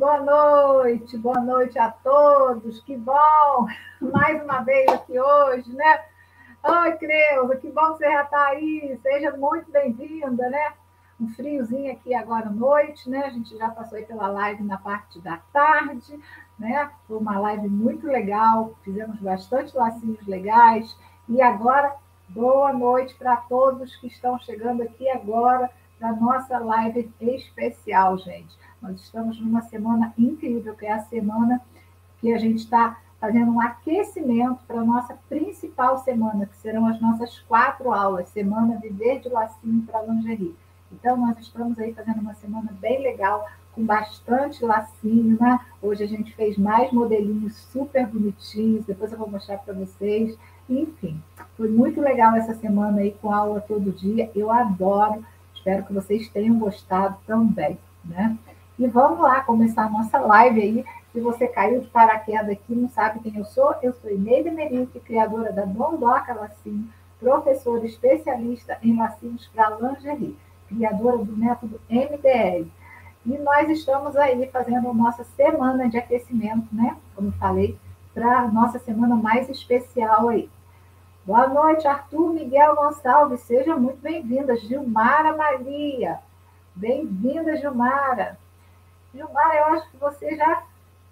boa noite a todos, que bom, mais uma vez aqui hoje, né? Oi, Creuza, que bom que você já está aí, seja muito bem-vinda, né? Um friozinho aqui agora à noite, né? A gente já passou aí pela live na parte da tarde, né? Foi uma live muito legal, fizemos bastante lacinhos legais, e agora, boa noite para todos que estão chegando aqui agora para a nossa live especial, gente. Nós estamos numa semana incrível, que é a semana que a gente está fazendo um aquecimento para a nossa principal semana, que serão as nossas 4 aulas, Semana Viver de Lacinho para Lingerie. Então, nós estamos aí fazendo uma semana bem legal, com bastante lacinho, né? Hoje a gente fez mais modelinhos super bonitinhos, depois eu vou mostrar para vocês. Enfim, foi muito legal essa semana aí com aula todo dia, eu adoro, espero que vocês tenham gostado também, né? E vamos lá começar a nossa live aí. Se você caiu de paraquedas aqui, não sabe quem eu sou Ineide Merique, criadora da Dondoca Lacinho, professora especialista em lacinhos para lingerie, criadora do método MDL. E nós estamos aí fazendo a nossa semana de aquecimento, né? Como eu falei, para a nossa semana mais especial aí. Boa noite, Arthur Miguel Gonçalves, seja muito bem-vinda. Gilmara Maria, bem-vinda, Gilmara. Gilmara, eu acho que você já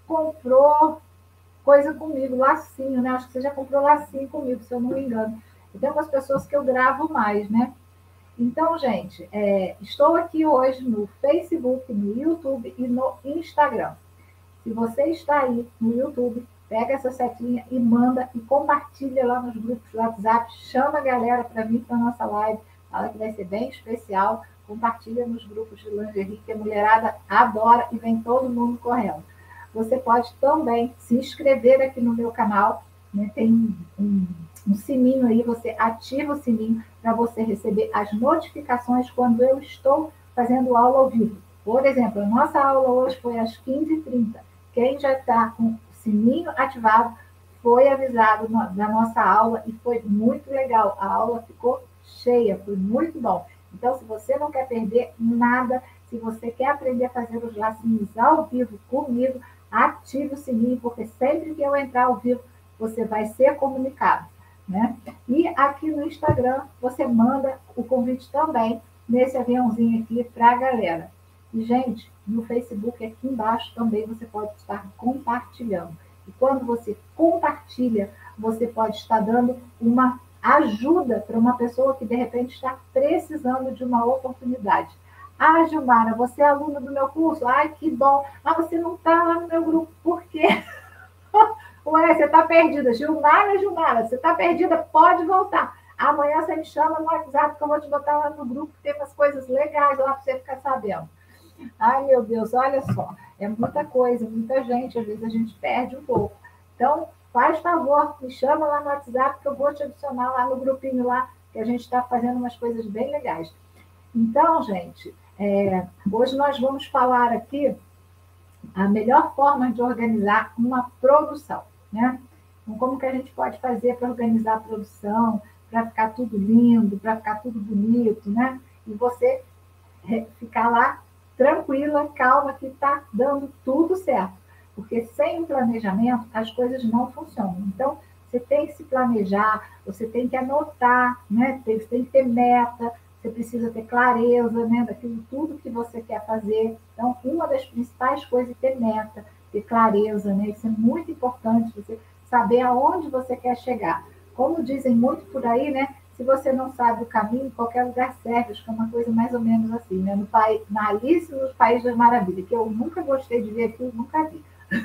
comprou coisa comigo, lacinho, né? Acho que você já comprou lacinho comigo, se eu não me engano. E tem umas pessoas que eu gravo mais, né? Então, gente, estou aqui hoje no Facebook, no YouTube e no Instagram. Se você está aí no YouTube, pega essa setinha e manda e compartilha lá nos grupos do WhatsApp, chama a galera para vir para a nossa live, fala que vai ser bem especial, compartilha nos grupos de lingerie, que a mulherada adora e vem todo mundo correndo. Você pode também se inscrever aqui no meu canal, né? Tem um sininho aí, você ativa o sininho para você receber as notificações quando eu estou fazendo aula ao vivo. Por exemplo, a nossa aula hoje foi às 15h30. Quem já está com o sininho ativado foi avisado da nossa aula e foi muito legal. A aula ficou cheia, foi muito bom. Então, se você não quer perder nada, se você quer aprender a fazer os lacinhos ao vivo comigo, ative o sininho, porque sempre que eu entrar ao vivo, você vai ser comunicado, né? E aqui no Instagram, você manda o convite também, nesse aviãozinho aqui, para a galera. E, gente, no Facebook, aqui embaixo, também você pode estar compartilhando. E quando você compartilha, você pode estar dando uma ajuda para uma pessoa que, de repente, está precisando de uma oportunidade. Ah, Gilmara, você é aluna do meu curso? Ai, que bom. Ah, você não está lá no meu grupo. Por quê? Ué, você está perdida. Gilmara, você está perdida? Pode voltar. Amanhã você me chama no WhatsApp que eu vou te botar lá no grupo, que tem umas coisas legais lá para você ficar sabendo. Ai, meu Deus, olha só. É muita coisa, muita gente. Às vezes a gente perde um pouco. Então, faz favor, me chama lá no WhatsApp que eu vou te adicionar lá no grupinho lá, que a gente está fazendo umas coisas bem legais. Então, gente, hoje nós vamos falar aqui a melhor forma de organizar uma produção, né? Então, como que a gente pode fazer para organizar a produção, para ficar tudo lindo, para ficar tudo bonito, né? E você ficar lá tranquila, calma, que está dando tudo certo. Porque sem um planejamento, as coisas não funcionam. Então, você tem que se planejar, você tem que anotar, né? Você tem que ter meta, você precisa ter clareza, né, daquilo tudo que você quer fazer. Então, uma das principais coisas é ter meta, ter clareza, né? Isso é muito importante, você saber aonde você quer chegar. Como dizem muito por aí, né? Se você não sabe o caminho, qualquer lugar serve. Acho que é uma coisa mais ou menos assim, né? Na Alice no País das Maravilhas, que eu nunca gostei de ver aquilo, nunca vi.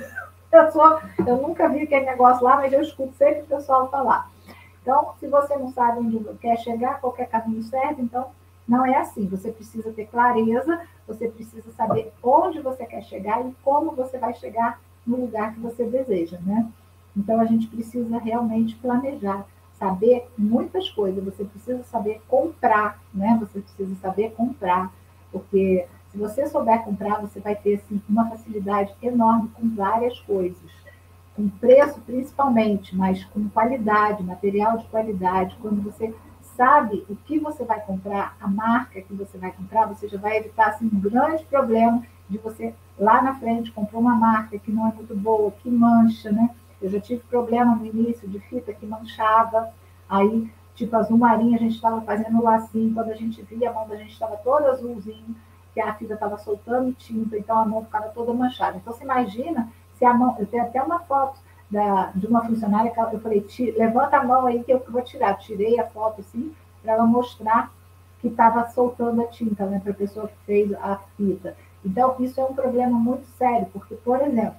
Eu nunca vi aquele negócio lá, mas eu escuto sempre o pessoal falar. Então, se você não sabe onde quer chegar, qualquer caminho serve, então não é assim. Você precisa ter clareza, você precisa saber onde você quer chegar e como você vai chegar no lugar que você deseja, né? Então, a gente precisa realmente planejar, saber muitas coisas. Você precisa saber comprar, né? Você precisa saber comprar, porque se você souber comprar, você vai ter assim, uma facilidade enorme com várias coisas. Com preço principalmente, mas com qualidade, material de qualidade. Quando você sabe o que você vai comprar, a marca que você vai comprar, você já vai evitar assim, um grande problema de você, lá na frente, comprou uma marca que não é muito boa, que mancha, né? Eu já tive problema no início de fita que manchava, aí, tipo, azul marinho, a gente estava fazendo lacinho, quando a gente via, a mão da gente estava toda azulzinha, que a fita estava soltando tinta, então a mão ficava toda manchada. Então, você imagina se a mão... Eu tenho até uma foto de uma funcionária que eu falei, levanta a mão aí que eu vou tirar. Tirei a foto, assim, para ela mostrar que estava soltando a tinta, né, para a pessoa que fez a fita. Então, isso é um problema muito sério, porque, por exemplo,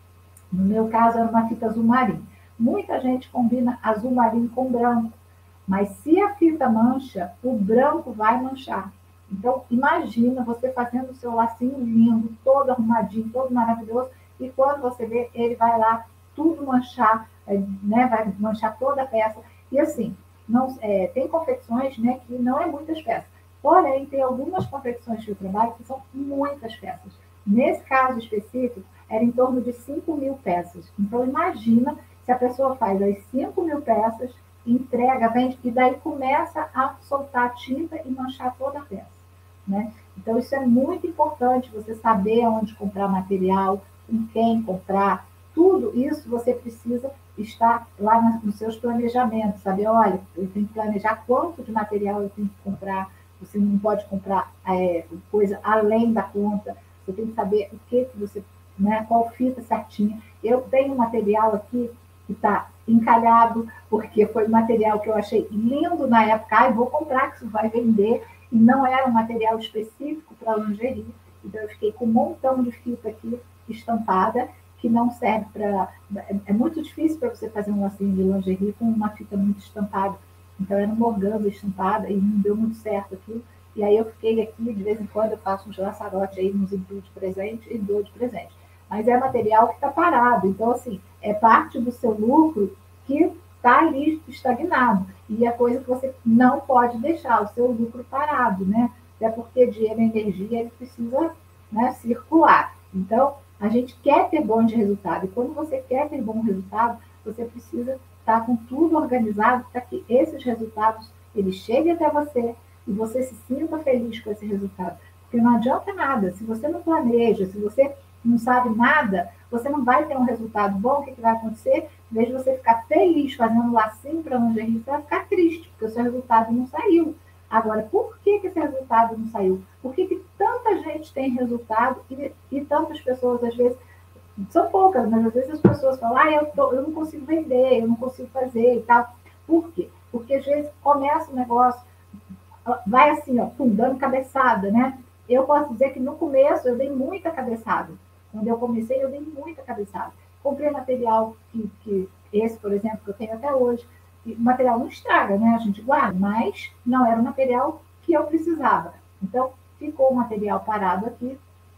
no meu caso era uma fita azul marinho. Muita gente combina azul marinho com branco, mas se a fita mancha, o branco vai manchar. Então, imagina você fazendo o seu lacinho lindo, todo arrumadinho, todo maravilhoso, e quando você vê, ele vai lá tudo manchar, né, vai manchar toda a peça. E assim, não, tem confecções, né, que não é muitas peças. Porém, tem algumas confecções que eu trabalho que são muitas peças. Nesse caso específico, era em torno de 5.000 peças. Então, imagina se a pessoa faz as 5.000 peças, entrega, vende, e daí começa a soltar tinta e manchar toda a peça, né? Então, isso é muito importante, você saber onde comprar material, com quem comprar, tudo isso você precisa estar lá nos seus planejamentos, saber, olha, eu tenho que planejar quanto de material eu tenho que comprar, você não pode comprar coisa além da conta, você tem que saber o que você, né, qual fita certinha. Eu tenho material aqui que está encalhado, porque foi material que eu achei lindo na época, vou comprar, que isso vai vender, e não era um material específico para lingerie, então eu fiquei com um montão de fita aqui estampada, que não serve para... É muito difícil para você fazer um lacinho de lingerie com uma fita muito estampada, então era uma organza estampada, e não deu muito certo aquilo, e aí eu fiquei aqui, de vez em quando eu faço uns laçarotes aí, nos envio de presente e dou de presente. Mas é material que está parado, então assim, é parte do seu lucro que está ali estagnado. E é coisa que você não pode deixar o seu lucro parado, né? Até porque dinheiro e energia ele precisa, né, circular. Então, a gente quer ter bons resultados. E quando você quer ter bom resultado, você precisa estar com tudo organizado para que esses resultados eles cheguem até você e você se sinta feliz com esse resultado. Porque não adianta nada. Se você não planeja, se você não sabe nada, você não vai ter um resultado bom. O que vai acontecer? Em vez de você ficar feliz fazendo lacinho para lingerie, você vai ficar triste, porque o seu resultado não saiu. Agora, por que esse resultado não saiu? Por que tanta gente tem resultado e tantas pessoas, às vezes, são poucas, mas às vezes as pessoas falam, eu não consigo vender, eu não consigo fazer e tal. Por quê? Porque às vezes começa o negócio, vai assim, ó, dando cabeçada, né? Eu posso dizer que no começo eu dei muita cabeçada. Quando eu comecei, eu dei muita cabeçada. Comprei material que esse, por exemplo, que eu tenho até hoje. E o material não estraga, né? A gente guarda, mas não era o material que eu precisava. Então, ficou o material parado aqui,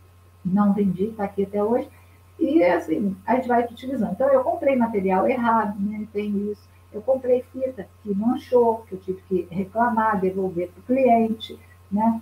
não vendi, está aqui até hoje. E, assim, a gente vai utilizando. Então, eu comprei material errado, né? Tenho isso. Eu comprei fita que manchou, que eu tive que reclamar, devolver para o cliente, né?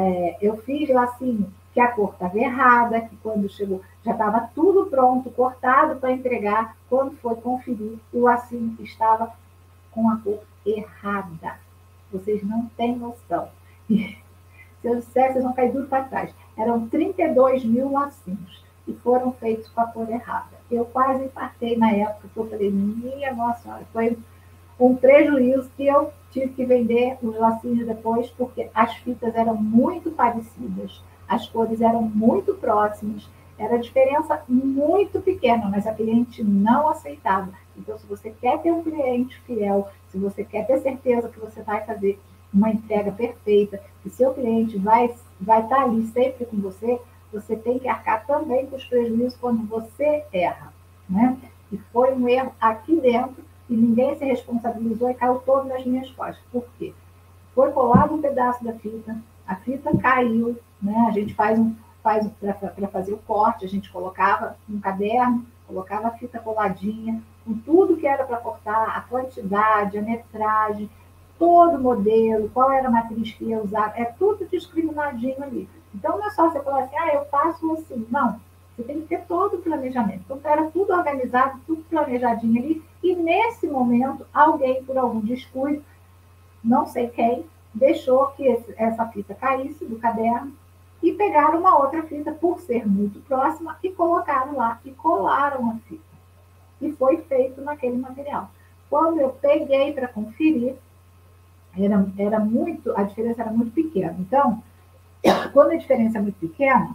Eu fiz lacinho que a cor estava errada, que quando chegou já estava tudo pronto, cortado para entregar. Quando foi conferir, o lacinho estava com a cor errada. Vocês não têm noção. E, se eu disser, vocês vão cair tudo para trás. Eram 32.000 lacinhos e foram feitos com a cor errada. Eu quase infartei na época, porque eu falei, minha nossa senhora, foi um prejuízo que eu tive que vender os lacinhos depois, porque as fitas eram muito parecidas, as cores eram muito próximas, era diferença muito pequena, mas a cliente não aceitava. Então, se você quer ter um cliente fiel, se você quer ter certeza que você vai fazer uma entrega perfeita, que seu cliente vai estar ali sempre com você, você tem que arcar também com os prejuízos quando você erra, né? E foi um erro aqui dentro, e ninguém se responsabilizou e caiu todo nas minhas costas. Por quê? Foi colado um pedaço da fita, a fita caiu, né? A gente faz para fazer o corte, a gente colocava um caderno, colocava a fita coladinha, com tudo que era para cortar, a quantidade, a metragem, todo o modelo, qual era a matriz que ia usar, é tudo discriminadinho ali. Então, não é só você falar assim, eu faço assim. Não, você tem que ter todo o planejamento. Então, era tudo organizado, tudo planejadinho ali, e nesse momento, alguém, por algum descuido, não sei quem, deixou que essa fita caísse do caderno, e pegaram uma outra fita, por ser muito próxima, e colocaram lá, e colaram a fita. E foi feito naquele material. Quando eu peguei para conferir, a diferença era muito pequena. Então, quando a diferença é muito pequena,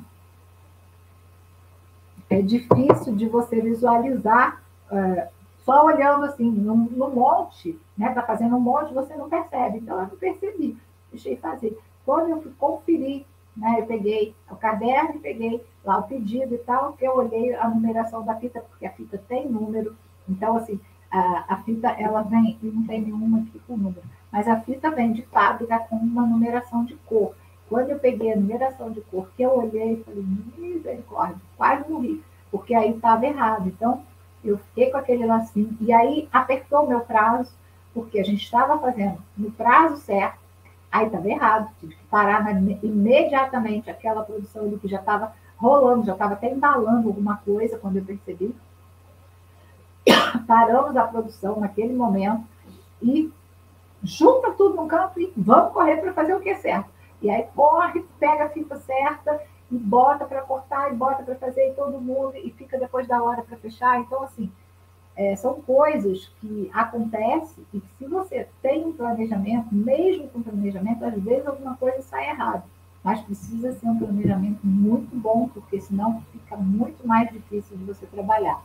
é difícil de você visualizar só olhando assim no monte, né? Está fazendo um monte, você não percebe. Então, eu não percebi, deixei fazer. Quando eu fui conferir, né? Eu peguei o caderno, peguei lá o pedido e tal, que eu olhei a numeração da fita, porque a fita tem número. Então, assim, a fita, ela vem, não tem nenhuma aqui com número, mas a fita vem de fábrica com uma numeração de cor. Quando eu peguei a numeração de cor, que eu olhei, falei, misericórdia, quase morri, porque aí estava errado. Então, eu fiquei com aquele lacinho, e aí apertou o meu prazo, porque a gente estava fazendo no prazo certo, aí estava errado, tive que parar imediatamente aquela produção ali que já estava rolando, já estava até embalando alguma coisa, quando eu percebi. Paramos a produção naquele momento e junta tudo num canto e vamos correr para fazer o que é certo. E aí corre, pega a fita certa e bota para cortar, e bota para fazer e todo mundo, e fica depois da hora para fechar. Então, assim, são coisas que acontecem e que se você tem um planejamento, mesmo com planejamento, às vezes alguma coisa sai errada. Mas precisa ser um planejamento muito bom, porque senão fica muito mais difícil de você trabalhar.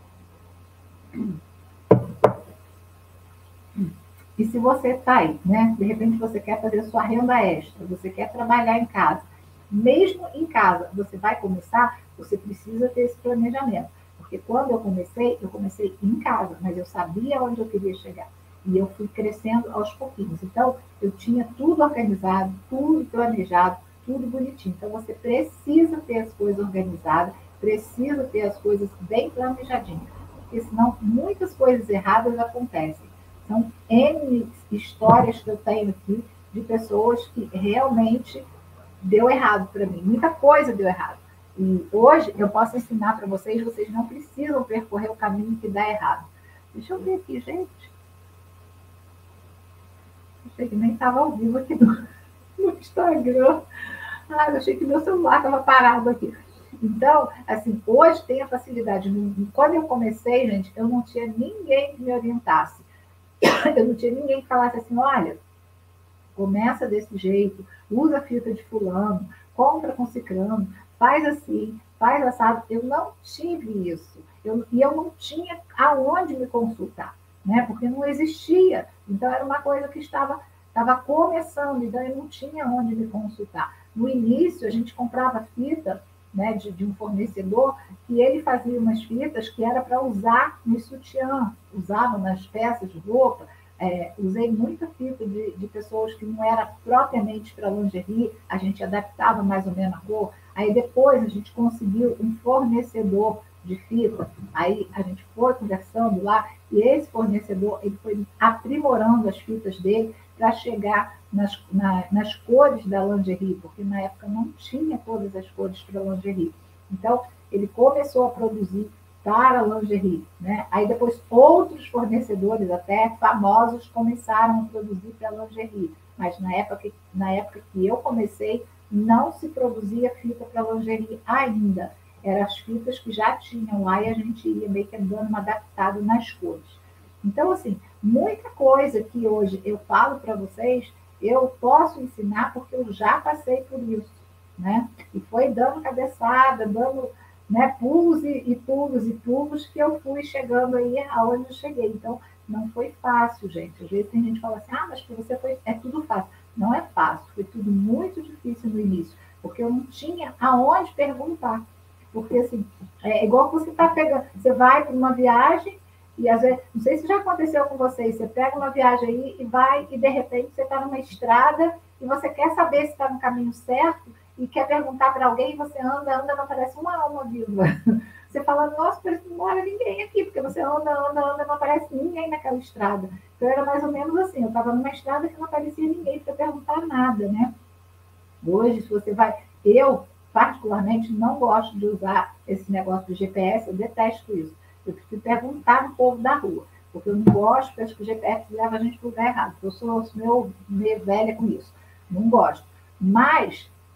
E se você está aí, né? De repente você quer fazer sua renda extra, você quer trabalhar em casa. Mesmo em casa, você vai começar, você precisa ter esse planejamento. Porque quando eu comecei em casa, mas eu sabia onde eu queria chegar. E eu fui crescendo aos pouquinhos. Então, eu tinha tudo organizado, tudo planejado, tudo bonitinho. Então, você precisa ter as coisas organizadas, precisa ter as coisas bem planejadinhas. Porque senão, muitas coisas erradas acontecem. São N histórias que eu tenho aqui de pessoas que realmente deu errado para mim. Muita coisa deu errado. E hoje eu posso ensinar para vocês, vocês não precisam percorrer o caminho que dá errado. Deixa eu ver aqui, gente. Achei que nem estava ao vivo aqui no Instagram. Ah, eu achei que meu celular estava parado aqui. Então, assim, hoje tem a facilidade. Quando eu comecei, gente, eu não tinha ninguém que me orientasse. Eu não tinha ninguém que falasse assim, olha, começa desse jeito, usa a fita de fulano, compra com ciclano, faz assim, faz assado. Eu não tive isso. E eu não tinha aonde me consultar, né? Porque não existia. Então, era uma coisa que estava começando, então eu não tinha onde me consultar. No início, a gente comprava fita, né, de um fornecedor, que ele fazia umas fitas que era para usar no sutiã, usava nas peças de roupa. Usei muita fita de pessoas que não era propriamente para lingerie, a gente adaptava mais ou menos a cor. Aí depois a gente conseguiu um fornecedor de fita, aí a gente foi conversando lá, e esse fornecedor ele foi aprimorando as fitas dele para chegar nas cores da lingerie, porque na época não tinha todas as cores para lingerie. Então, ele começou a produzir para lingerie, né? Aí depois outros fornecedores, até famosos, começaram a produzir para lingerie. Mas na época que eu comecei, não se produzia fita para lingerie ainda. Eram as fitas que já tinham lá e a gente ia meio que dando uma adaptada nas cores. Então, assim, muita coisa que hoje eu falo para vocês, eu posso ensinar porque eu já passei por isso, né? E foi dando cabeçada, dando, né, pulos e pulos e pulos que eu fui chegando aí aonde eu cheguei. Então, não foi fácil, gente. Às vezes tem gente que fala assim, mas para você é tudo fácil. Não é fácil, foi tudo muito difícil no início, porque eu não tinha aonde perguntar. Porque, assim, é igual que você está pegando, você vai para uma viagem e às vezes, não sei se já aconteceu com vocês, você pega uma viagem aí e vai e de repente você está numa estrada e você quer saber se está no caminho certo e quer perguntar para alguém, você anda, não aparece uma alma viva. Você fala, nossa, parece que não mora ninguém aqui, porque você anda, não aparece ninguém naquela estrada. Então era mais ou menos assim, eu estava numa estrada que não aparecia ninguém para perguntar nada, né? Hoje, se você vai... Eu, particularmente, não gosto de usar esse negócio do GPS, eu detesto isso. Eu preciso perguntar no povo da rua, porque eu não gosto, porque acho que o GPS leva a gente para o lugar errado. Eu sou meio velha com isso, não gosto. Mas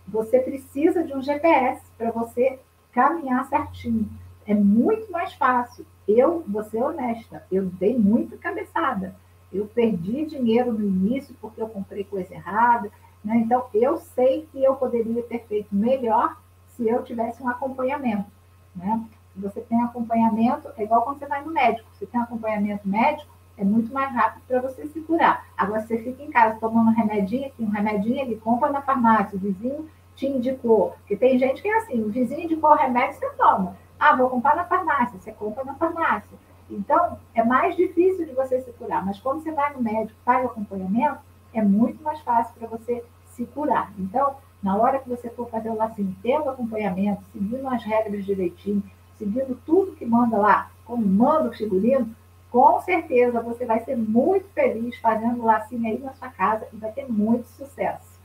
você precisa de um GPS para você caminhar certinho. É muito mais fácil. Eu vou ser honesta, eu dei muita cabeçada. Eu perdi dinheiro no início porque eu comprei coisa errada, né? Então, eu sei que eu poderia ter feito melhor se eu tivesse um acompanhamento, né? Se você tem acompanhamento, é igual quando você vai no médico. Você tem acompanhamento médico, é muito mais rápido para você se curar. Agora, você fica em casa tomando um remedinho, ele compra na farmácia, o vizinho te indicou. Porque tem gente que é assim, o vizinho indicou o remédio, você toma. Ah, vou comprar na farmácia, você compra na farmácia. Então, é mais difícil de você se curar. Mas quando você vai no médico, faz o acompanhamento, é muito mais fácil para você se curar. Então, na hora que você for fazer o lacinho, tendo acompanhamento, seguindo as regras direitinho, seguindo tudo que manda lá, como manda o figurino, com certeza você vai ser muito feliz fazendo o lacinho aí na sua casa e vai ter muito sucesso,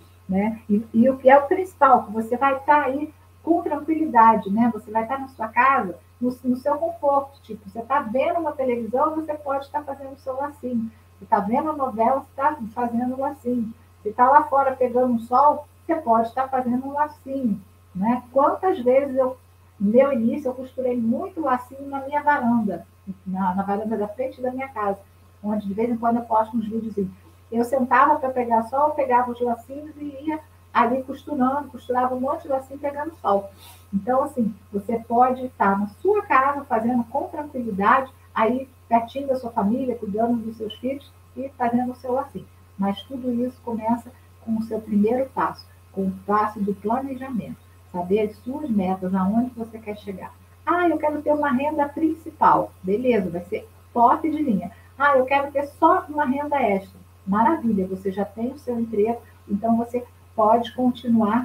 né? E o que é o principal, que você vai estar aí com tranquilidade, né? Você vai estar na sua casa, no seu conforto. Tipo, você está vendo uma televisão, você pode estar fazendo o seu lacinho. Você está vendo a novela, você está fazendo o lacinho. Você está lá fora pegando um sol, você pode estar fazendo um lacinho, né? Quantas vezes no meu início, eu costurei muito lacinho na minha varanda, na varanda da frente da minha casa, onde de vez em quando eu posto uns videozinhos. Eu sentava para pegar sol, pegava os lacinhos e ia ali costurando, costurava um monte de lacinho pegando sol. Então, assim, você pode estar na sua casa fazendo com tranquilidade, aí pertinho da sua família, cuidando dos seus filhos e fazendo o seu lacinho. Mas tudo isso começa com o seu primeiro passo, com o passo do planejamento. Saber as suas metas, aonde você quer chegar. Ah, eu quero ter uma renda principal. Beleza, vai ser top de linha. Ah, eu quero ter só uma renda extra. Maravilha, você já tem o seu emprego, então você pode continuar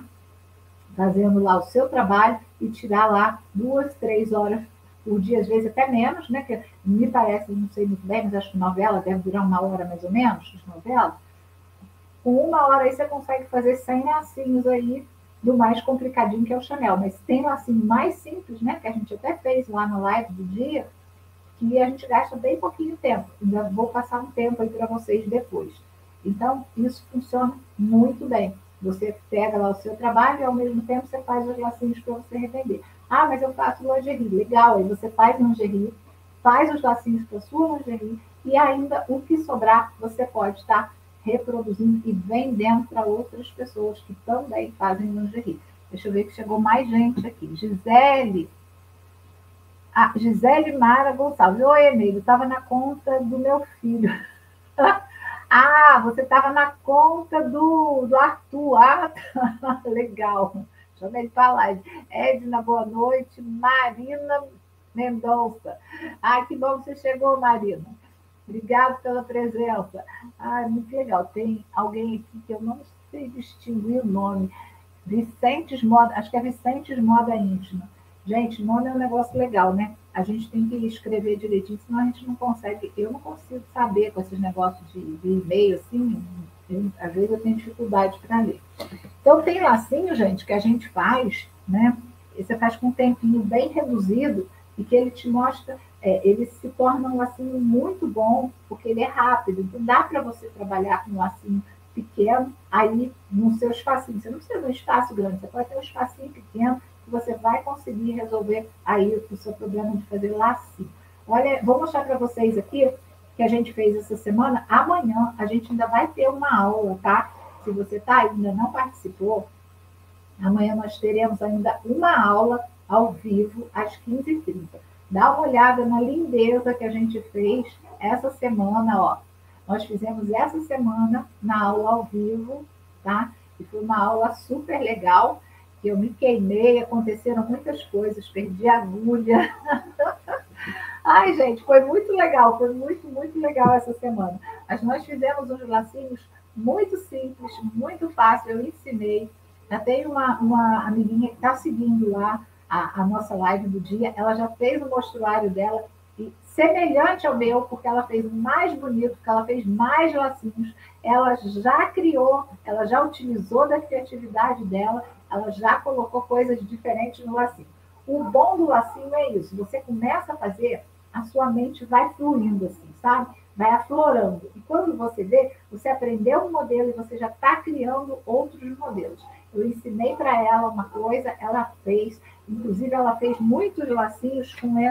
fazendo lá o seu trabalho e tirar lá 2, 3 horas por dia, às vezes até menos, né? Que me parece, não sei muito bem, mas acho que novela deve durar 1 hora mais ou menos, as novelas. Com 1 hora aí você consegue fazer 100 lacinhos aí do mais complicadinho que é o Chanel. Mas tem lacinho mais simples, né? Que a gente até fez lá na live do dia, que a gente gasta bem pouquinho tempo. Ainda vou passar um tempo aí para vocês depois. Então, isso funciona muito bem. Você pega lá o seu trabalho e, ao mesmo tempo, você faz os lacinhos para você revender. Ah, mas eu faço lingerie. Legal, aí você faz lingerie, faz os lacinhos para sua lingerie e ainda o que sobrar, você pode estar reproduzindo e vendendo para outras pessoas que também fazem lingerie. Deixa eu ver que chegou mais gente aqui. Gisele, a Gisele Mara Gonçalves. Oi, Emílio, estava na conta do meu filho. Ah, você estava na conta do Arthur. Ah, tá. Legal. Chama ele para lá. Edna, boa noite. Marina Mendonça. Ah, que bom que você chegou, Marina. Obrigado pela presença. Ah, muito legal. Tem alguém aqui que eu não sei distinguir o nome. Vicentes Moda, acho que é Vicentes Moda Íntima. Gente, nome é um negócio legal, né? A gente tem que escrever direitinho, senão a gente não consegue. Eu não consigo saber com esses negócios de e-mail, assim. Às vezes eu tenho dificuldade para ler. Então, tem lacinho, gente, que a gente faz, né? E você faz com um tempinho bem reduzido e que ele te mostra, ele se torna um lacinho muito bom, porque ele é rápido. Então, dá para você trabalhar com um lacinho pequeno aí no seu espacinho. Você não precisa de um espaço grande, você pode ter um espacinho pequeno que você vai conseguir resolver aí o seu problema de fazer lacinho. Olha, vou mostrar para vocês aqui que a gente fez essa semana. Amanhã a gente ainda vai ter uma aula, tá? Se você tá aí, ainda não participou, amanhã nós teremos ainda uma aula ao vivo às 15h30. Dá uma olhada na lindeza que a gente fez essa semana, ó. Nós fizemos essa semana na aula ao vivo, tá? E foi uma aula super legal, que eu me queimei, aconteceram muitas coisas, perdi a agulha. Ai, gente, foi muito legal, foi muito, muito legal essa semana. Mas nós fizemos uns lacinhos muito simples, muito fácil, eu ensinei. Já tem uma amiguinha que está seguindo lá a nossa live do dia, ela já fez o mostruário dela, e semelhante ao meu, porque ela fez mais bonito, porque ela fez mais lacinhos, ela já criou, ela já utilizou da criatividade dela, ela já colocou coisas diferentes no lacinho. O bom do lacinho é isso, você começa a fazer, a sua mente vai fluindo assim, sabe? Vai aflorando. E quando você vê, você aprendeu um modelo e você já está criando outros modelos. Eu ensinei para ela uma coisa, ela fez, inclusive ela fez muitos lacinhos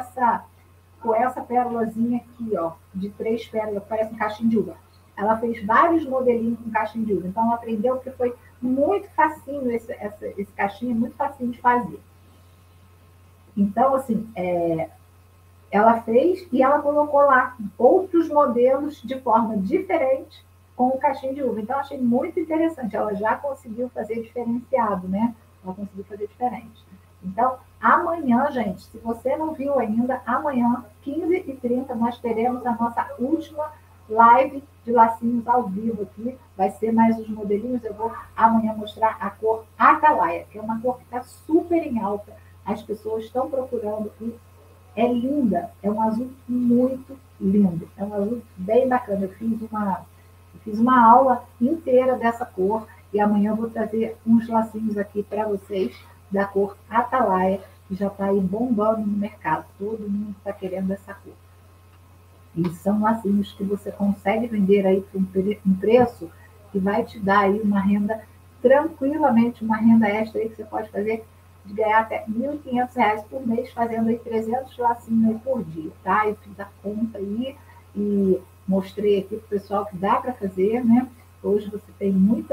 com essa pérolazinha aqui, ó, de 3 pérolas, parece um caixinho de uva. Ela fez vários modelinhos com caixinho de uva, então ela aprendeu que foi muito facinho, esse caixinho é muito facinho de fazer. Então, assim, ela fez e ela colocou lá outros modelos de forma diferente com o caixinho de uva. Então, achei muito interessante. Ela já conseguiu fazer diferenciado, né? Ela conseguiu fazer diferente. Então, amanhã, gente, se você não viu ainda, amanhã, 15h30, nós teremos a nossa última live de lacinhos ao vivo aqui. Vai ser mais os modelinhos. Eu vou amanhã mostrar a cor Atalaia, que é uma cor que está super em alta. As pessoas estão procurando e é linda, é um azul muito lindo, é um azul bem bacana. Eu fiz uma aula inteira dessa cor e amanhã eu vou trazer uns lacinhos aqui para vocês da cor Atalaia, que já está aí bombando no mercado. Todo mundo está querendo essa cor. E são lacinhos que você consegue vender aí por um preço que vai te dar aí uma renda, tranquilamente, uma renda extra aí que você pode fazer de ganhar até R$ 1.500 por mês, fazendo aí 300 lacinhos aí por dia, tá? Eu fiz a conta aí e mostrei aqui para o pessoal que dá para fazer, né? Hoje você tem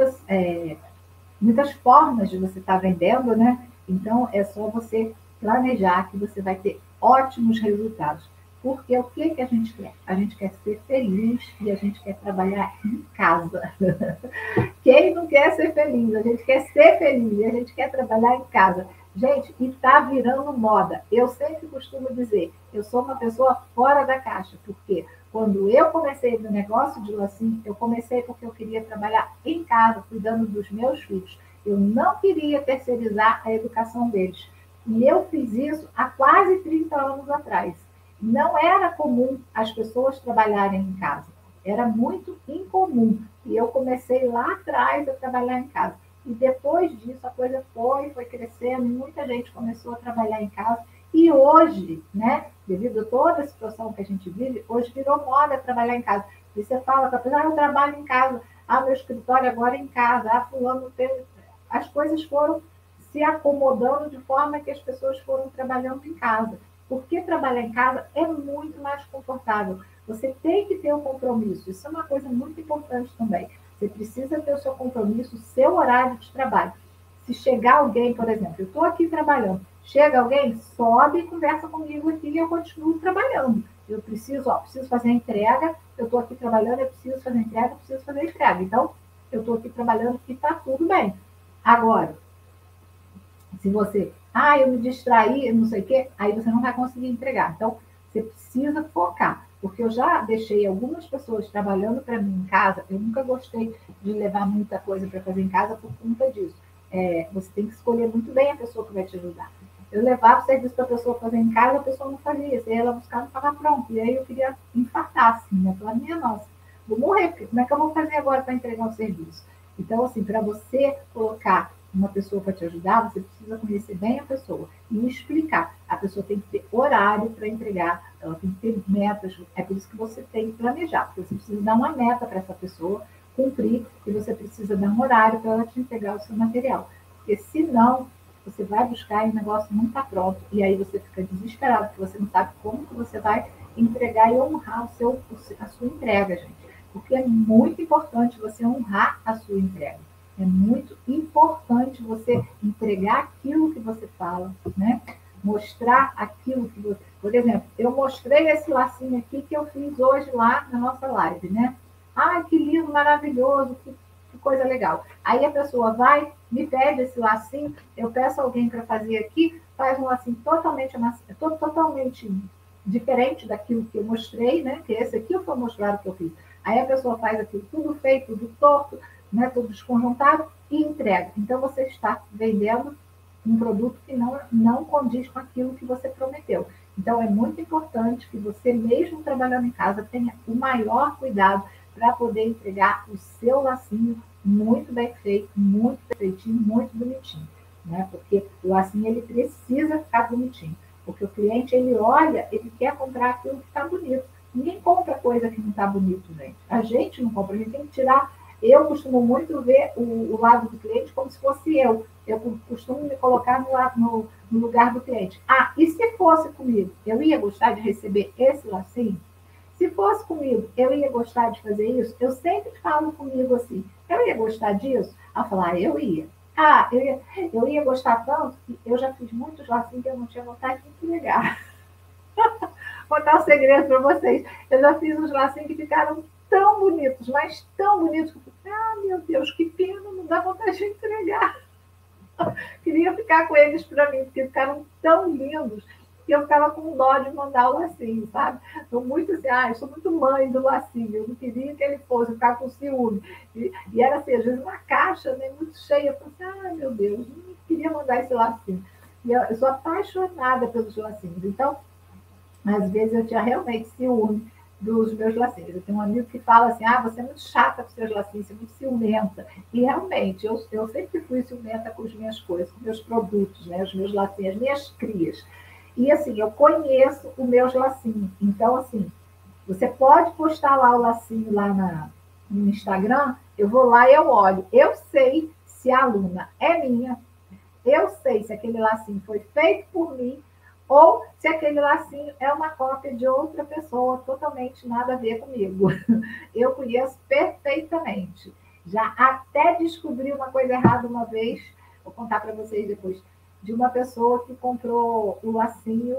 muitas formas de você estar vendendo, né? Então, é só você planejar que você vai ter ótimos resultados. Porque o que a gente quer? A gente quer ser feliz e a gente quer trabalhar em casa. Quem não quer ser feliz? A gente quer ser feliz e a gente quer trabalhar em casa. Gente, e está virando moda. Eu sempre costumo dizer, eu sou uma pessoa fora da caixa, porque quando eu comecei no negócio de lacinho, eu comecei porque eu queria trabalhar em casa, cuidando dos meus filhos. Eu não queria terceirizar a educação deles. E eu fiz isso há quase 30 anos atrás. Não era comum as pessoas trabalharem em casa. Era muito incomum. E eu comecei lá atrás a trabalhar em casa. E depois disso, a coisa foi crescendo, muita gente começou a trabalhar em casa. E hoje, né, devido a toda a situação que a gente vive, hoje virou moda trabalhar em casa. E você fala para a pessoa, eu trabalho em casa, meu escritório agora é em casa, fulano tem... As coisas foram se acomodando de forma que as pessoas foram trabalhando em casa. Porque trabalhar em casa é muito mais confortável. Você tem que ter um compromisso. Isso é uma coisa muito importante também. Você precisa ter o seu compromisso, o seu horário de trabalho. Se chegar alguém, por exemplo, eu estou aqui trabalhando, chega alguém, sobe e conversa comigo aqui e eu continuo trabalhando. Eu preciso fazer a entrega, eu estou aqui trabalhando, eu preciso fazer a entrega, eu preciso fazer a entrega. Então, eu estou aqui trabalhando e está tudo bem. Agora, se você, eu me distraí, não sei o quê, aí você não vai conseguir entregar. Então, você precisa focar. Porque eu já deixei algumas pessoas trabalhando para mim em casa, eu nunca gostei de levar muita coisa para fazer em casa por conta disso. Você tem que escolher muito bem a pessoa que vai te ajudar. Eu levava o serviço para a pessoa fazer em casa, a pessoa não fazia. Você ia lá buscar, não estava pronto. E aí eu queria infartar, assim, né? Falar, minha nossa, vou morrer, porque como é que eu vou fazer agora para entregar o serviço? Então, assim, para você colocar uma pessoa para te ajudar, você precisa conhecer bem a pessoa e explicar. A pessoa tem que ter horário para entregar, ela tem que ter metas. É por isso que você tem que planejar, porque você precisa dar uma meta para essa pessoa cumprir e você precisa dar um horário para ela te entregar o seu material. Porque senão, você vai buscar e o negócio não está pronto e aí você fica desesperado, porque você não sabe como que você vai entregar e honrar a sua entrega, gente. Porque é muito importante você honrar a sua entrega. É muito importante você entregar aquilo que você fala, né? Mostrar aquilo que você... Por exemplo, eu mostrei esse lacinho aqui que eu fiz hoje lá na nossa live, né? Que lindo, maravilhoso, que coisa legal. Aí a pessoa vai, me pede esse lacinho, eu peço alguém para fazer aqui, faz um lacinho totalmente diferente daquilo que eu mostrei, né? Que esse aqui foi mostrado que eu fiz. Aí a pessoa faz aquilo tudo feito, tudo torto, né, tudo desconjuntado e entrega. Então, você está vendendo um produto que não condiz com aquilo que você prometeu. Então, é muito importante que você, mesmo trabalhando em casa, tenha o maior cuidado para poder entregar o seu lacinho muito bem feito, muito perfeitinho, muito bonitinho. Né? Porque o lacinho ele precisa ficar bonitinho. Porque o cliente, ele olha, ele quer comprar aquilo que está bonito. Ninguém compra coisa que não está bonito, gente. A gente não compra, a gente tem que tirar Eu costumo muito ver o lado do cliente como se fosse eu. Eu costumo me colocar no lugar do cliente. Ah, e se fosse comigo, eu ia gostar de receber esse lacinho? Se fosse comigo, eu ia gostar de fazer isso? Eu sempre falo comigo assim, eu ia gostar disso? A falar, eu ia. Ah, eu ia gostar tanto que eu já fiz muitos lacinhos que eu não tinha vontade de entregar. Vou contar um segredo para vocês. Eu já fiz uns lacinhos que ficaram tão bonitos, mas tão bonitos, que eu falei, ah, meu Deus, que pena, não dá vontade de entregar. Queria ficar com eles para mim, porque ficaram tão lindos que eu ficava com dó de mandar o lacinho, sabe? Estou muito assim, eu sou muito mãe do lacinho, eu não queria que ele fosse, ficar com ciúme. E era assim, às vezes uma caixa né, muito cheia, eu falei assim, ai meu Deus, não queria mandar esse lacinho. E eu sou apaixonada pelos lacinhos. Então, às vezes eu tinha realmente ciúme dos meus lacinhos. Eu tenho um amigo que fala assim, você é muito chata com seus lacinhos, você é muito ciumenta. E realmente, eu sempre fui ciumenta com as minhas coisas, com meus produtos, né? Os meus lacinhos, as minhas crias. E assim, eu conheço os meus lacinhos. Então, assim, você pode postar lá o lacinho lá no Instagram, eu vou lá e eu olho. Eu sei se a aluna é minha, eu sei se aquele lacinho foi feito por mim ou se aquele lacinho é uma cópia de outra pessoa, totalmente nada a ver comigo. Eu conheço perfeitamente. Já até descobri uma coisa errada uma vez, vou contar para vocês depois, de uma pessoa que comprou o lacinho.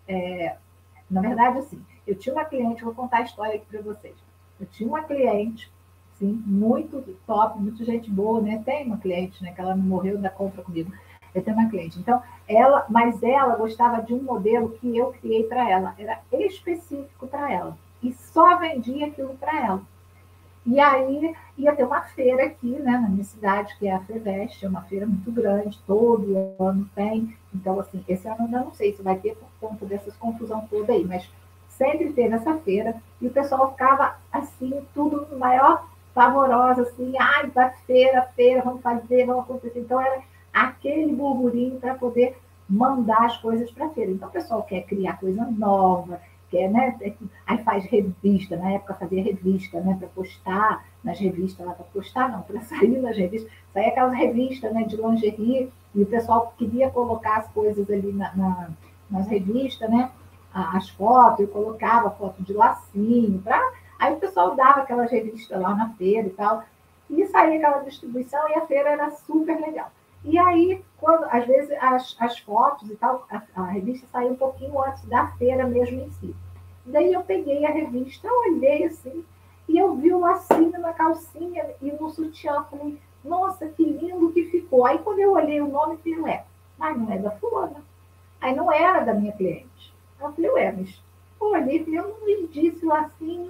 Na verdade, assim, eu tinha uma cliente, vou contar a história aqui para vocês. Eu tinha uma cliente, sim, muito top, muito gente boa, né? Tem uma cliente, né? Que ela não morreu da compra comigo. Eu tenho uma cliente. Então, mas ela gostava de um modelo que eu criei para ela. Era específico para ela. E só vendia aquilo para ela. E aí ia ter uma feira aqui, né, na minha cidade, que é a FEVEST, é uma feira muito grande, todo ano tem. Então, assim, esse ano eu ainda não sei se vai ter por conta dessas confusão toda aí, mas sempre teve essa feira e o pessoal ficava assim, tudo maior pavorosa, assim, ai, vai feira, vamos fazer, vamos acontecer. Então, era aquele burburinho para poder mandar as coisas para a feira. Então, o pessoal quer criar coisa nova, quer, né? Aí faz revista, na época fazia revista, né? Para postar nas revistas, para postar não, para sair nas revistas, saía aquelas revistas né, de lingerie, e o pessoal queria colocar as coisas ali nas revistas, né? As fotos, eu colocava foto de lacinho, aí o pessoal dava aquelas revistas lá na feira e tal, e saía aquela distribuição e a feira era super legal. E aí, quando, às vezes, as fotos e tal, a revista saiu um pouquinho antes da feira mesmo em si. Daí eu peguei a revista, olhei assim, e eu vi o lacinho na calcinha e no sutiã. Falei, nossa, que lindo que ficou. Aí quando eu olhei o nome, falei, mas não é da fulana. Aí não era da minha cliente. Eu falei, mas eu olhei e falei, eu não vendi esse lacinho.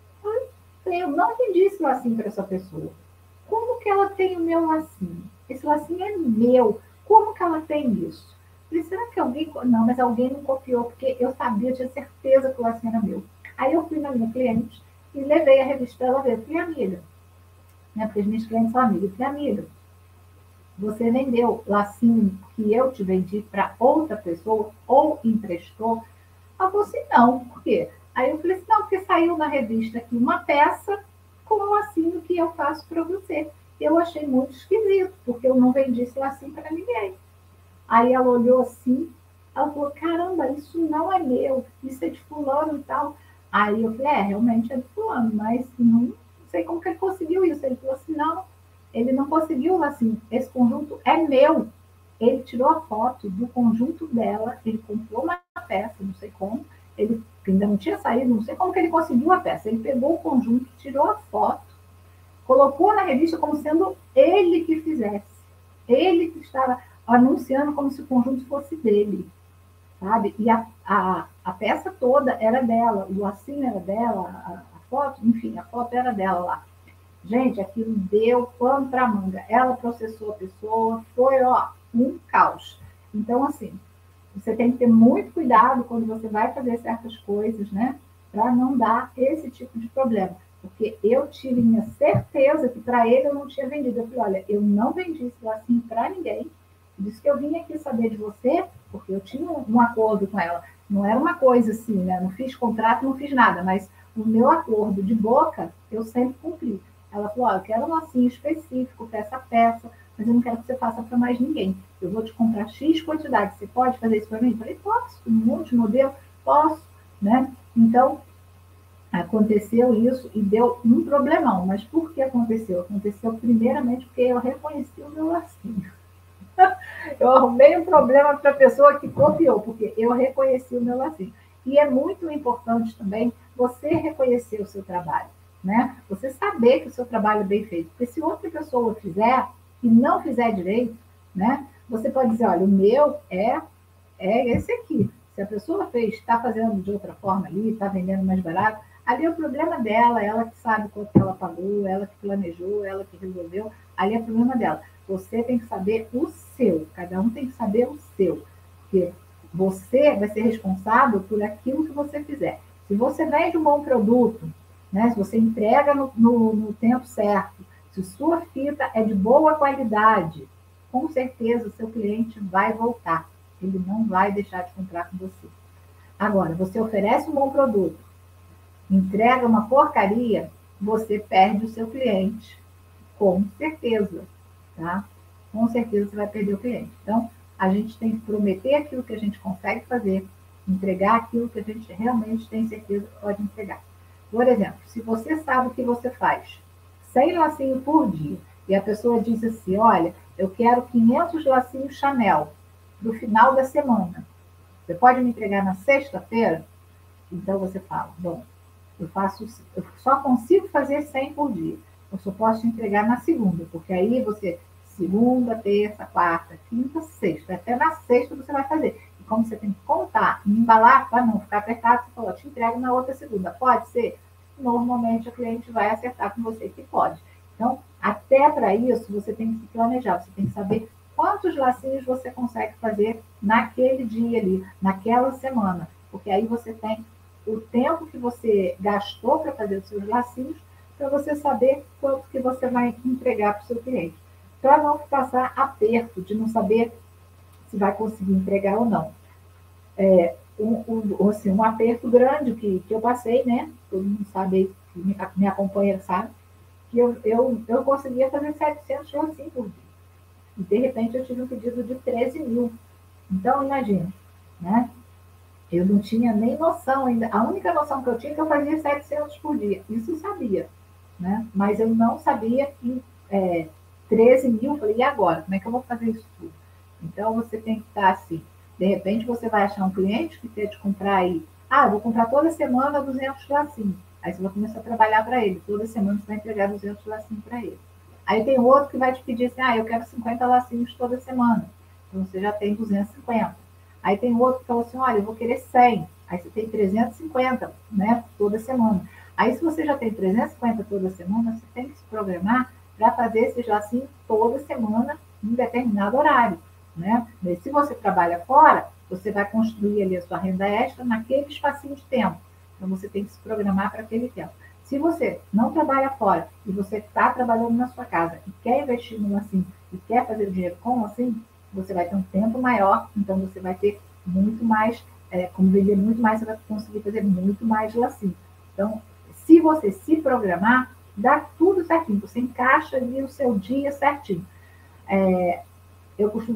Eu não vendi esse lacinho para essa pessoa. Como que ela tem o meu lacinho? Esse lacinho é meu. Como que ela tem isso? Falei, será que alguém... Não, mas alguém não copiou, porque eu sabia, eu tinha certeza que o lacinho era meu. Aí eu fui na minha cliente e levei a revista para ela ver. Eu falei, amiga, né, porque as minhas clientes são amigas. Eu falei, amiga, você vendeu lacinho que eu te vendi para outra pessoa ou emprestou? Ela falou assim, não. Por quê? Aí eu falei assim, não, porque saiu na revista aqui uma peça com o lacinho que eu faço para você. Eu achei muito esquisito, porque eu não vendi esse lacinho para ninguém. Aí ela olhou assim, ela falou, caramba, isso não é meu, isso é de fulano e tal. Aí eu falei, realmente é de fulano, mas não sei como que ele conseguiu isso. Ele falou assim, não, ele não conseguiu assim, esse conjunto é meu. Ele tirou a foto do conjunto dela, ele comprou uma peça, não sei como, ele ainda não tinha saído, não sei como que ele conseguiu a peça. Ele pegou o conjunto, tirou a foto, colocou na revista como sendo ele que fizesse. Ele que estava anunciando como se o conjunto fosse dele, sabe? E a peça toda era dela, o lacinho era dela, a foto, enfim, a foto era dela lá. Gente, aquilo deu pano para manga. Ela processou a pessoa, foi, um caos. Então, assim, você tem que ter muito cuidado quando você vai fazer certas coisas, né? Para não dar esse tipo de problema. Porque eu tive minha certeza que para ele eu não tinha vendido. Eu falei, olha, eu não vendi isso assim para ninguém. Disse que eu vim aqui saber de você, porque eu tinha um acordo com ela. Não era uma coisa assim, né? Não fiz contrato, não fiz nada, mas o meu acordo de boca eu sempre cumpri. Ela falou, eu quero um lacinho específico para essa peça, mas eu não quero que você faça para mais ninguém. Eu vou te comprar X quantidade, você pode fazer isso para mim? Eu falei, posso, um monte de modelo, posso, né? Então, aconteceu isso e deu um problemão. Mas por que aconteceu? Aconteceu primeiramente porque eu reconheci o meu lacinho. Eu arrumei um problema para a pessoa que copiou, porque eu reconheci o meu lacinho. E é muito importante também você reconhecer o seu trabalho, né? Você saber que o seu trabalho é bem feito. Porque se outra pessoa fizer e não fizer direito, né? Você pode dizer, olha, o meu é esse aqui. Se a pessoa fez, está fazendo de outra forma ali, está vendendo mais barato, ali é o problema dela, ela que sabe quanto que ela pagou, ela que planejou, ela que resolveu, ali é o problema dela. Você tem que saber o seu, cada um tem que saber o seu, porque você vai ser responsável por aquilo que você fizer. Se você vende um bom produto, né, se você entrega no tempo certo, se sua fita é de boa qualidade, com certeza o seu cliente vai voltar. Ele não vai deixar de comprar com você. Agora, você oferece um bom produto, entrega uma porcaria, você perde o seu cliente. Com certeza, tá? Com certeza você vai perder o cliente. Então, a gente tem que prometer aquilo que a gente consegue fazer, entregar aquilo que a gente realmente tem certeza que pode entregar. Por exemplo, se você sabe o que você faz, 100 lacinhos por dia, e a pessoa diz assim, olha, eu quero 500 lacinhos Chanel do final da semana. Você pode me entregar na sexta-feira? Então você fala, bom, eu só consigo fazer 100 por dia. Eu só posso te entregar na segunda, porque aí você, segunda, terça, quarta, quinta, sexta, até na sexta você vai fazer. E como você tem que contar e embalar para não ficar apertado, você falou, te entrego na outra segunda. Pode ser? Normalmente a cliente vai acertar com você que pode. Então, até para isso, você tem que se planejar, você tem que saber quantos lacinhos você consegue fazer naquele dia ali, naquela semana, porque aí você tem o tempo que você gastou para fazer os seus lacinhos, para você saber quanto que você vai entregar para o seu cliente. Para não passar aperto de não saber se vai conseguir entregar ou não. Assim, um aperto grande que eu passei, né? Todo mundo sabe, que me acompanha sabe, que eu conseguia fazer 700 lacinhos por dia. E, de repente, eu tive um pedido de 13 mil. Então, imagina, né? Eu não tinha nem noção ainda. A única noção que eu tinha é que eu fazia 700 por dia. Isso eu sabia, né? Mas eu não sabia que 13 mil. Eu falei, e agora? Como é que eu vou fazer isso tudo? Então, você tem que estar assim. De repente, você vai achar um cliente que quer te comprar aí. Ah, eu vou comprar toda semana 200 lacinhos. Aí você vai começar a trabalhar para ele. Toda semana você vai entregar 200 lacinhos para ele. Aí tem outro que vai te pedir assim, ah, eu quero 50 lacinhos toda semana. Então, você já tem 250. Aí tem outro que falou assim, olha, eu vou querer 100. Aí você tem 350, né, toda semana. Aí se você já tem 350 toda semana, você tem que se programar para fazer esse lacinho toda semana em determinado horário, né? E se você trabalha fora, você vai construir ali a sua renda extra naquele espacinho de tempo. Então você tem que se programar para aquele tempo. Se você não trabalha fora e você está trabalhando na sua casa e quer investir no lacinho e quer fazer o dinheiro com o lacinho, você vai ter um tempo maior, então você vai ter muito mais, como vender muito mais, você vai conseguir fazer muito mais lacinho. Então, se você se programar, dá tudo certinho, você encaixa ali o seu dia certinho. Eu costumo,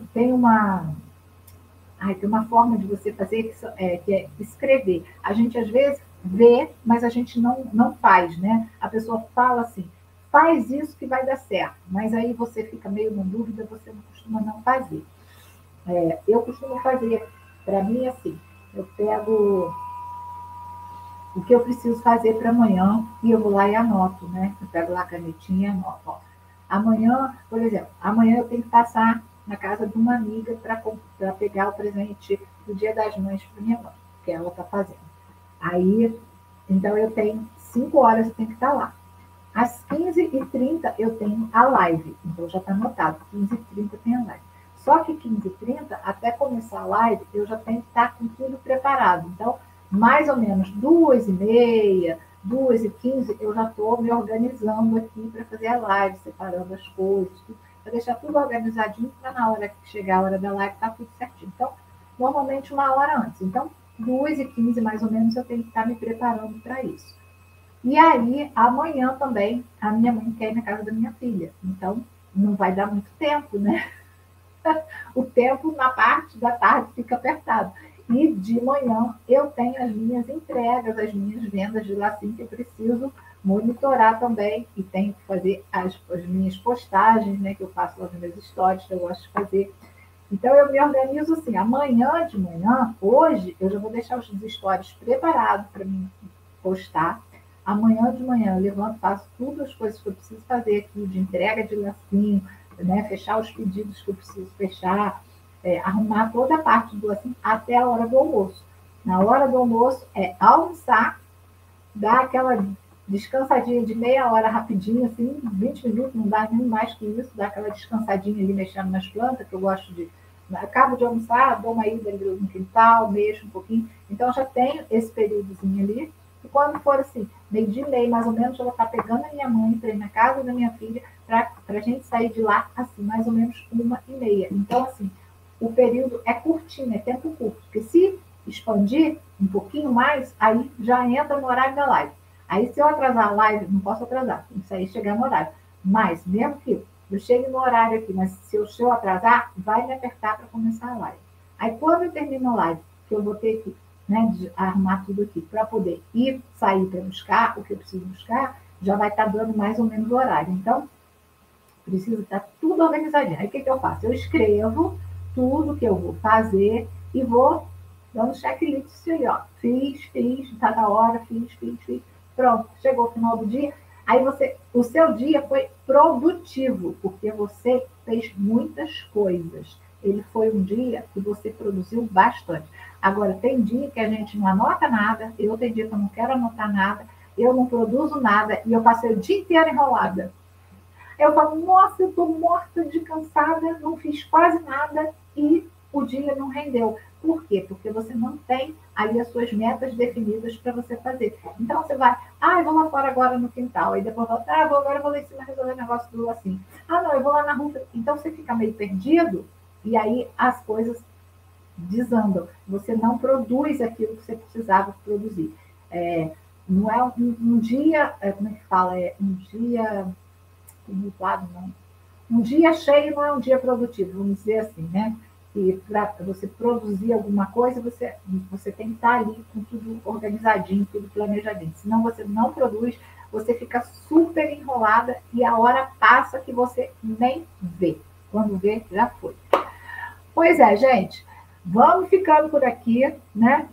tem uma forma de você fazer que é escrever. A gente às vezes vê, mas a gente não faz, né? A pessoa fala assim, faz isso que vai dar certo, mas aí você fica meio na dúvida, você não costuma não fazer. Eu costumo fazer, para mim, assim, eu pego o que eu preciso fazer para amanhã e eu vou lá e anoto, né? Eu pego lá a canetinha e anoto. Ó. Amanhã, por exemplo, amanhã eu tenho que passar na casa de uma amiga para pegar o presente do Dia das Mães para minha mãe, que ela está fazendo. Aí, então eu tenho 5 horas, eu tenho que estar lá. Às 15h30 eu tenho a live, então já está anotado, 15h30 tem a live. Só que 15h30, até começar a live, eu já tenho que estar com tudo preparado. Então, mais ou menos 2h30, 2h15, eu já estou me organizando aqui para fazer a live, separando as coisas, para deixar tudo organizadinho, para na hora que chegar a hora da live, tá tudo certinho. Então, normalmente 1 hora antes. Então, 2h15 mais ou menos, eu tenho que estar me preparando para isso. E aí, amanhã também, a minha mãe quer ir na casa da minha filha. Então, não vai dar muito tempo, né? O tempo na parte da tarde fica apertado. E de manhã eu tenho as minhas entregas, as minhas vendas de lacinho que eu preciso monitorar também. E tenho que fazer as minhas postagens, né? Que eu faço lá nos meus stories, que eu gosto de fazer. Então, eu me organizo assim, amanhã de manhã, hoje, eu já vou deixar os stories preparados para mim postar. Amanhã de manhã eu levanto, faço todas as coisas que eu preciso fazer aqui, de entrega de lacinho, né, fechar os pedidos que eu preciso fechar, arrumar toda a parte do lacinho até a hora do almoço. Na hora do almoço é almoçar, dar aquela descansadinha de meia hora rapidinho, assim, 20 minutos, não dá nem mais que isso, dar aquela descansadinha ali mexendo nas plantas, que eu gosto de. Acabo de almoçar, dou uma ida ali no quintal, mexo um pouquinho. Então, já tenho esse períodozinho ali. E quando for assim, meio de meio, mais ou menos, eu vou estar pegando a minha mãe para ir na casa da minha filha, para a gente sair de lá, assim, mais ou menos 1h30. Então, assim, o período é curtinho, é tempo curto. Porque se expandir um pouquinho mais, aí já entra no horário da live. Aí, se eu atrasar a live, não posso atrasar, tem que sair e chegar no horário. Mas, mesmo que eu chegue no horário aqui, mas se eu atrasar, vai me apertar para começar a live. Aí, quando eu termino a live, que eu vou ter que, né, arrumar tudo aqui para poder ir, sair para buscar o que eu preciso buscar, já vai estar dando mais ou menos o horário. Então, precisa estar tudo organizadinho. Aí, o que eu faço? Eu escrevo tudo que eu vou fazer e vou dando checklist aí, ó. Fiz, tá na hora, fiz. Pronto, chegou o final do dia. Aí o seu dia foi produtivo, porque você fez muitas coisas. Ele foi um dia que você produziu bastante. Agora, tem dia que a gente não anota nada, eu tenho dia que eu não quero anotar nada, eu não produzo nada e eu passei o dia inteiro enrolada. Eu falo, nossa, eu estou morta de cansada, não fiz quase nada e o dia não rendeu. Por quê? Porque você não tem ali as suas metas definidas para você fazer. Então você vai, eu vou lá fora agora no quintal, aí depois volta, agora eu vou lá em cima resolver o negócio do assim. Não, eu vou lá na rua. Então você fica meio perdido e aí as coisas desandam. Você não produz aquilo que você precisava produzir. Não é um dia, como é que fala? É um dia tumultuado, não. Um dia cheio não é um dia produtivo, vamos dizer assim, né? E para você produzir alguma coisa, você tem que estar ali com tudo organizadinho, tudo planejadinho. Senão você não produz, você fica super enrolada e a hora passa que você nem vê. Quando vê, já foi. Pois é, gente. Vamos ficando por aqui, né?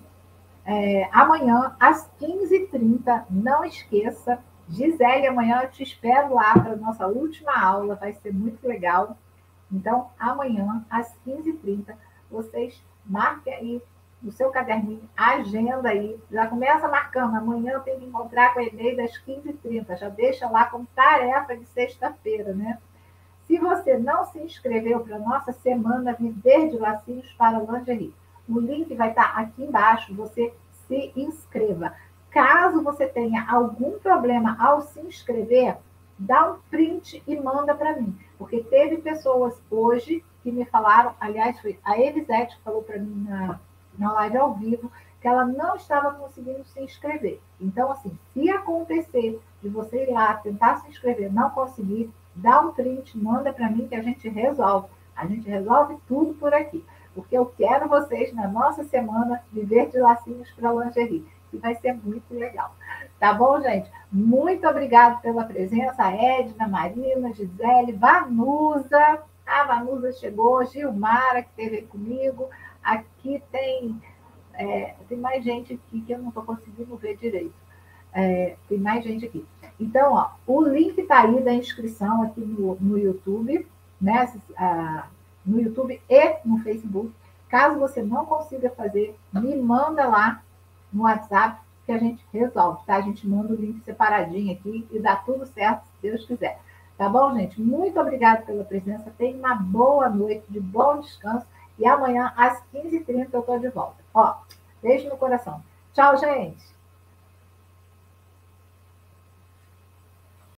Amanhã, às 15h30, não esqueça, Gisele, amanhã eu te espero lá para a nossa última aula, vai ser muito legal. Então, amanhã, às 15h30, vocês marquem aí no seu caderninho, agenda aí, já começa marcando, amanhã eu tenho que encontrar com a Eneida às 15h30, já deixa lá como tarefa de sexta-feira, né? Se você não se inscreveu para a nossa semana Viver de Lacinhos para Lingerie, o link vai estar aqui embaixo, você se inscreva. Caso você tenha algum problema ao se inscrever, dá um print e manda para mim. Porque teve pessoas hoje que me falaram, aliás, foi a Elisete que falou para mim na live ao vivo, que ela não estava conseguindo se inscrever. Então, assim, se acontecer de você ir lá tentar se inscrever, não conseguir, dá um print, manda para mim que a gente resolve. A gente resolve tudo por aqui. Porque eu quero vocês na nossa semana Viver de Lacinhos para Lingerie. E vai ser muito legal. Tá bom, gente? Muito obrigada pela presença. Edna, Marina, Gisele, Vanusa. A Vanusa chegou, Gilmara, que esteve aí comigo. Aqui tem mais gente aqui que eu não estou conseguindo ver direito. Tem mais gente aqui. Então, ó, o link está aí da inscrição aqui no YouTube, né? No YouTube e no Facebook. Caso você não consiga fazer, me manda lá no WhatsApp que a gente resolve, tá? A gente manda o link separadinho aqui e dá tudo certo, se Deus quiser. Tá bom, gente? Muito obrigada pela presença. Tenha uma boa noite, de bom descanso. E amanhã, às 15h30, eu estou de volta. Ó, beijo no coração. Tchau, gente!